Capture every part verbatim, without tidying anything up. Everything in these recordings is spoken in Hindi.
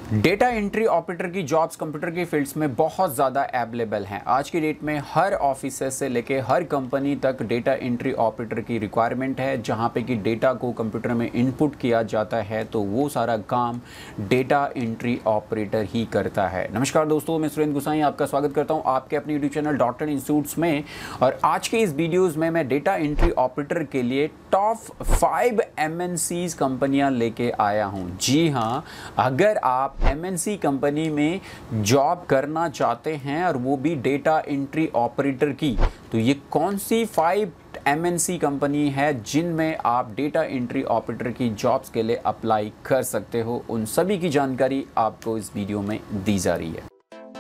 डेटा एंट्री ऑपरेटर की जॉब्स कंप्यूटर की फील्ड्स में बहुत ज़्यादा अवेलेबल हैं। आज की डेट में हर ऑफिस से लेके हर कंपनी तक डेटा एंट्री ऑपरेटर की रिक्वायरमेंट है, जहां पे कि डेटा को कंप्यूटर में इनपुट किया जाता है तो वो सारा काम डेटा एंट्री ऑपरेटर ही करता है। नमस्कार दोस्तों, मैं सुरेंद्र गुसाई आपका स्वागत करता हूं आपके अपने यूट्यूब चैनल डॉक्टर इंस्टीट्यूट्स में। और आज के इस वीडियोज़ में मैं डेटा एंट्री ऑपरेटर के लिए top five M N Cs कंपनियाँ लेके आया हूँ। जी हाँ, अगर आप एम एन सी कंपनी में जॉब करना चाहते हैं और वो भी डेटा एंट्री ऑपरेटर की, तो ये कौन सी five M N C company है जिनमें आप डेटा एंट्री ऑपरेटर की जॉब्स के लिए अप्लाई कर सकते हो, उन सभी की जानकारी आपको इस वीडियो में दी जा रही है।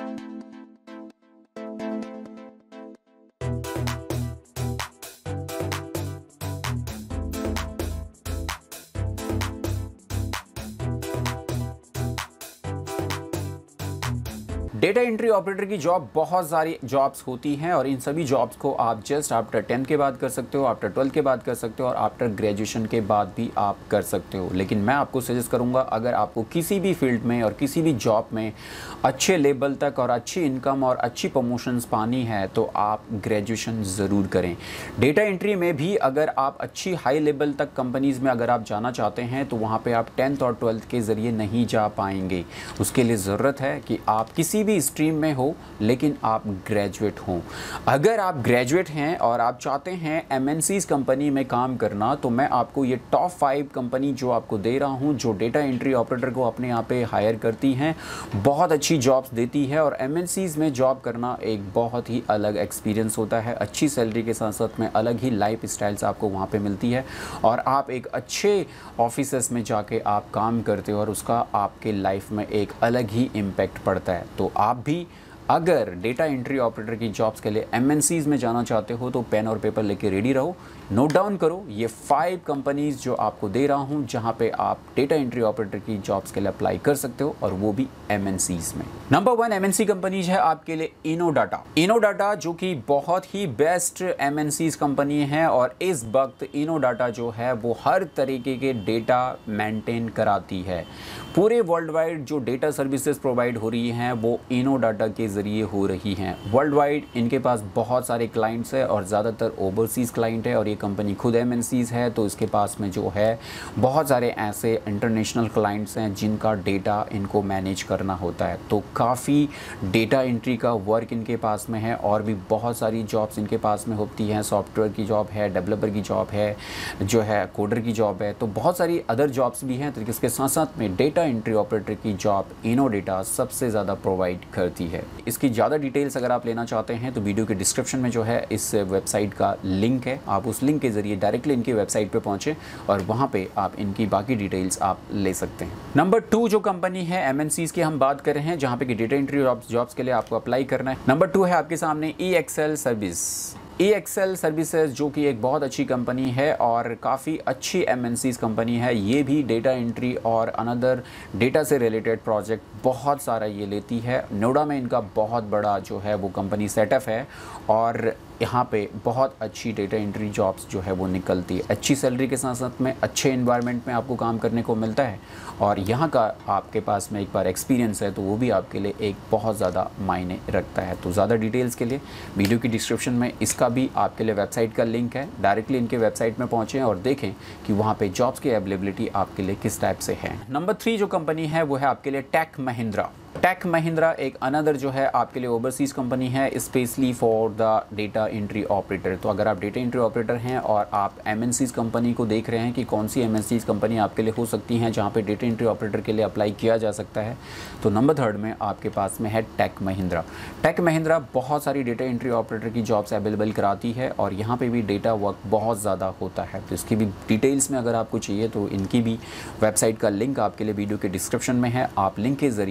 डेटा एंट्री ऑपरेटर की जॉब बहुत सारी जॉब्स होती हैं और इन सभी जॉब्स को आप जस्ट आफ्टर टेंथ के बाद कर सकते हो, आफ्टर ट्वेल्थ के बाद कर सकते हो और आफ्टर ग्रेजुएशन के बाद भी आप कर सकते हो। लेकिन मैं आपको सजेस्ट करूंगा, अगर आपको किसी भी फील्ड में और किसी भी जॉब में अच्छे लेवल तक और अच्छी इनकम और अच्छी प्रमोशंस पानी है तो आप ग्रेजुएशन ज़रूर करें। डेटा एंट्री में भी अगर आप अच्छी हाई लेवल तक कंपनीज़ में अगर आप जाना चाहते हैं तो वहाँ पर आप टेंथ और ट्वेल्थ के ज़रिए नहीं जा पाएंगे। उसके लिए ज़रूरत है कि आप किसी भी स्ट्रीम में हो लेकिन आप ग्रेजुएट हो। अगर आप ग्रेजुएट हैं और आप चाहते हैं एम एन सीज कंपनी में काम करना, तो मैं आपको ये टॉप फाइव कंपनी जो आपको दे रहा हूं, जो डेटा एंट्री ऑपरेटर को अपने यहाँ पे हायर करती हैं, बहुत अच्छी जॉब्स देती है। और एम एन सीज में जॉब करना एक बहुत ही अलग एक्सपीरियंस होता है। अच्छी सैलरी के साथ साथ में अलग ही लाइफ स्टाइल्स आपको वहाँ पे मिलती है और आप एक अच्छे ऑफिसेस में जाके आप काम करते हो और उसका आपके लाइफ में एक अलग ही इम्पैक्ट पड़ता है। तो आप भी अगर डेटा एंट्री ऑपरेटर की जॉब्स के लिए एम एन सीज में जाना चाहते हो तो पेन और पेपर लेके रेडी रहो, नोट डाउन करो ये फाइव कंपनीज जो आपको दे रहा हूं जहां पे आप डेटा एंट्री ऑपरेटर की जॉब्स के लिए अप्लाई कर सकते हो और वो भी एम एन सीज में। Number one M N C companies है आपके लिए इनोडाटा। इनोडाटा जो कि बहुत ही best M N Cs company है और इस वक्त इनोडाटा जो है वो हर तरीके के डेटा मेंटेन कराती है। पूरे वर्ल्ड वाइड जो डेटा सर्विसेज प्रोवाइड हो रही हैं वो इनोडाटा के ज़रिए हो रही हैं। वर्ल्ड वाइड इनके पास बहुत सारे क्लाइंट्स हैं और ज़्यादातर ओवरसीज़ क्लाइंट है और ये कंपनी खुद एम एन सीज है, तो इसके पास में जो है बहुत सारे ऐसे इंटरनेशनल क्लाइंट्स हैं जिनका डेटा इनको मैनेज करना होता है। तो काफ़ी डेटा एंट्री का वर्क इनके पास में है और भी बहुत सारी जॉब्स इनके पास में होती हैं। सॉफ्टवेयर की जॉब है, डेवलपर की जॉब है, जो है कोडर की जॉब है, तो बहुत सारी अदर जॉब्स भी हैं। तो इसके साथ साथ में डेटा एंट्री ऑपरेटर की जॉब इनोडाटा सबसे ज़्यादा प्रोवाइड करती है। इसकी ज़्यादा डिटेल्स अगर आप लेना चाहते हैं तो वीडियो के डिस्क्रिप्शन में जो है इस वेबसाइट का लिंक है, आप उस लिंक के ज़रिए डायरेक्टली इनकी वेबसाइट पे पहुँचें और वहाँ पे आप इनकी बाकी डिटेल्स आप ले सकते हैं। नंबर टू जो कंपनी है एम एन सीज की हम बात कर रहे हैं जहाँ पे कि डेटा एंट्री जॉब्स के लिए आपको अप्लाई करना है। नंबर टू है आपके सामने E Excel service. E Excel services जो कि एक बहुत अच्छी कंपनी है और काफ़ी अच्छी एम एन सीज कंपनी है। ये भी डेटा एंट्री और अनदर डेटा से रिलेटेड प्रोजेक्ट बहुत सारा ये लेती है। नोएडा में इनका बहुत बड़ा जो है वो कंपनी सेटअप है और यहाँ पे बहुत अच्छी डेटा एंट्री जॉब्स जो है वो निकलती है। अच्छी सैलरी के साथ साथ में अच्छे इन्वायरमेंट में आपको काम करने को मिलता है और यहाँ का आपके पास में एक बार एक्सपीरियंस है तो वो भी आपके लिए एक बहुत ज़्यादा मायने रखता है। तो ज़्यादा डिटेल्स के लिए वीडियो की डिस्क्रिप्शन में इसका भी आपके लिए वेबसाइट का लिंक है, डायरेक्टली इनके वेबसाइट में पहुँचें और देखें कि वहाँ पे जॉब्स की अवेलेबिलिटी आपके लिए किस टाइप से है। नंबर थ्री जो कंपनी है वो है आपके लिए टेक महिंद्रा। टेक महिंद्रा एक अनदर जो है आपके लिए ओवरसीज़ कंपनी है, specially for the data entry operator. तो अगर आप डेटा एंट्री ऑपरेटर हैं और आप एम एन सीज कंपनी को देख रहे हैं कि कौन सी एम एन सीज कंपनी आपके लिए हो सकती हैं जहां पे डेटा एंट्री ऑपरेटर के लिए अप्लाई किया जा सकता है, तो नंबर थर्ड में आपके पास में है टेक महिंद्रा। टेक महिंद्रा बहुत सारी डेटा एंट्री ऑपरेटर की जॉब्स अवेलेबल कराती है और यहाँ पर भी डेटा वर्क बहुत ज़्यादा होता है। तो इसकी भी डिटेल्स में अगर आपको चाहिए तो इनकी भी वेबसाइट का लिंक आपके लिए वीडियो के डिस्क्रिप्शन में है, आप लिंक के ज़रिए वेबसाइट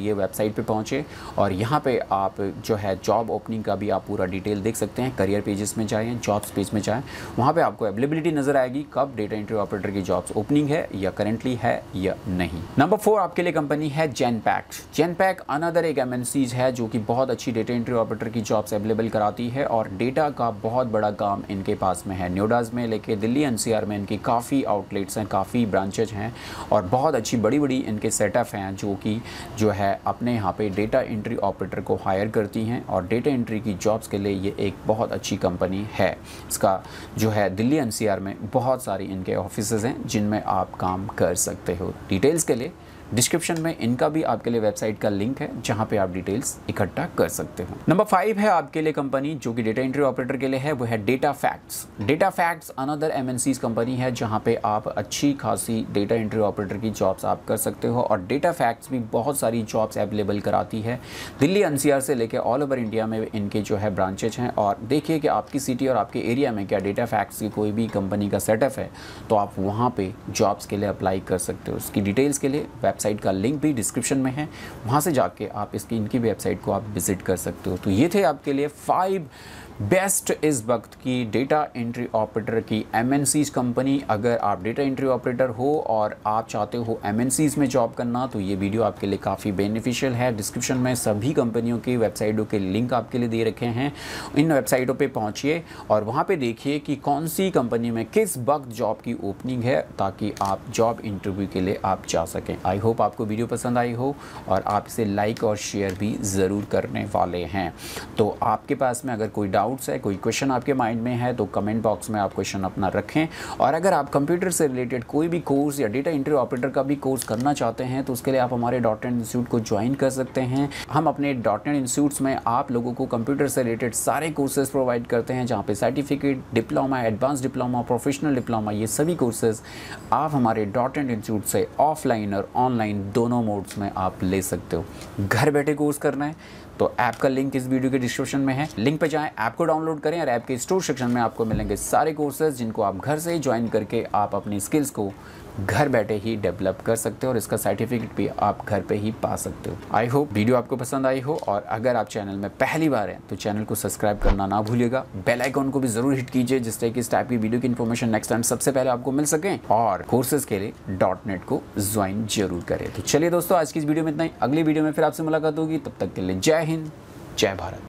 वेबसाइट पे पहुँचे और यहाँ पे आप जो है जॉब ओपनिंग का भी आप पूरा डिटेल देख सकते हैं। करियर पेजेस में जाएँ, जॉब्स पेज में जाएँ, वहाँ पे आपको अवेलेबिलिटी नज़र आएगी कब डेटा एंट्री ऑपरेटर की जॉब्स ओपनिंग है या करेंटली है या नहीं। नंबर फोर आपके लिए कंपनी है जेनपैक्ट। जेनपैक्ट अनदर एक एमएनसीज है जो कि बहुत अच्छी डेटा एंट्री ऑपरेटर की जॉब्स अवेलेबल कराती है और डेटा का बहुत बड़ा काम इनके पास में है। नोएडाज में लेके दिल्ली एनसीआर में इनकी काफ़ी आउटलेट्स हैं, काफ़ी ब्रांचेज हैं और बहुत अच्छी बड़ी बड़ी इनके सेटअप हैं जो कि जो है अपने यहाँ पे डेटा एंट्री ऑपरेटर को हायर करती हैं और डेटा एंट्री की जॉब्स के लिए ये एक बहुत अच्छी कंपनी है। इसका जो है दिल्ली एनसीआर में बहुत सारी इनके ऑफिसेज हैं जिनमें आप काम कर सकते हो। डिटेल्स के लिए डिस्क्रिप्शन में इनका भी आपके लिए वेबसाइट का लिंक है जहां पे आप डिटेल्स इकट्ठा कर सकते हो। नंबर फाइव है आपके लिए कंपनी जो कि डेटा एंट्री ऑपरेटर के लिए है, वो है data facts. Data facts another MNCs company है जहां पे आप अच्छी खासी डेटा एंट्री ऑपरेटर की जॉब्स आप कर सकते हो और डेटा फैक्ट्स भी बहुत सारी जॉब्स अवेलेबल कराती है। दिल्ली एनसीआर से लेकर ऑल ओवर इंडिया में इनके जो है ब्रांचेज हैं और देखिए कि आपकी सिटी और आपके एरिया में क्या डेटा फैक्ट्स की कोई भी कंपनी का सेटअप है तो आप वहाँ पे जॉब्स के लिए अप्लाई कर सकते हो। उसकी डिटेल्स के लिए वेबसाइट का लिंक भी डिस्क्रिप्शन में है, वहाँ से जाके आप इसकी इनकी वेबसाइट को आप विजिट कर सकते हो। तो ये थे आपके लिए फाइव बेस्ट इस वक्त की डेटा एंट्री ऑपरेटर की एमएनसीज कंपनी। अगर आप डेटा एंट्री ऑपरेटर हो और आप चाहते हो एमएनसीज में जॉब करना तो ये वीडियो आपके लिए काफ़ी बेनिफिशियल है। डिस्क्रिप्शन में सभी कंपनियों की वेबसाइटों के लिंक आपके लिए दे रखे हैं। इन वेबसाइटों पे पहुंचिए और वहाँ पे देखिए कि कौन सी कंपनी में किस वक्त जॉब की ओपनिंग है ताकि आप जॉब इंटरव्यू के लिए आप जा सकें। आई होप आपको वीडियो पसंद आई हो और आप इसे लाइक और शेयर भी ज़रूर करने वाले हैं। तो आपके पास में अगर कोई डाउट है, कोई क्वेश्चन आपके माइंड में है तो कमेंट बॉक्स में आप क्वेश्चन अपना रखें। और अगर आप कंप्यूटर से रिलेटेड कोई भी कोर्स या डेटा एंट्री ऑपरेटर का भी कोर्स करना चाहते हैं तो उसके लिए आप हमारे डॉट नेट इंस्टीट्यूट को ज्वाइन कर सकते हैं। हम अपने डॉट नेट इंस्टीट्यूट्स में आप लोगों को कंप्यूटर से रिलेटेड सारे कोर्सेज प्रोवाइड करते हैं जहाँ पे certificate, diploma, advance diploma, professional diploma, ये सभी कोर्सेज आप हमारे डॉट नेट इंस्टीट्यूट से ऑफलाइन और ऑनलाइन दोनों मोड्स में आप ले सकते हो। घर बैठे कोर्स करना है तो ऐप का लिंक इस वीडियो के डिस्क्रिप्शन में है, लिंक पे जाएं, ऐप को डाउनलोड करें और ऐप के स्टोर सेक्शन में आपको मिलेंगे सारे कोर्सेज जिनको आप घर से ही ज्वाइन करके आप अपनी स्किल्स को घर बैठे ही डेवलप कर सकते हो और इसका सर्टिफिकेट भी आप घर पे ही पा सकते हो। आई होप वीडियो आपको पसंद आई हो और अगर आप चैनल में पहली बार हैं तो चैनल को सब्सक्राइब करना ना भूलिएगा। बेल आइकॉन को भी जरूर हिट कीजिए जिससे कि इस टाइप की वीडियो की इन्फॉर्मेशन नेक्स्ट टाइम सबसे पहले आपको मिल सके और कोर्सेज के लिए डॉट नेट को ज्वाइन जरूर करें। तो चलिए दोस्तों, आज की इस वीडियो में इतना ही। अगली वीडियो में फिर आपसे मुलाकात होगी, तब तक के लिए जय हिंद, जय भारत।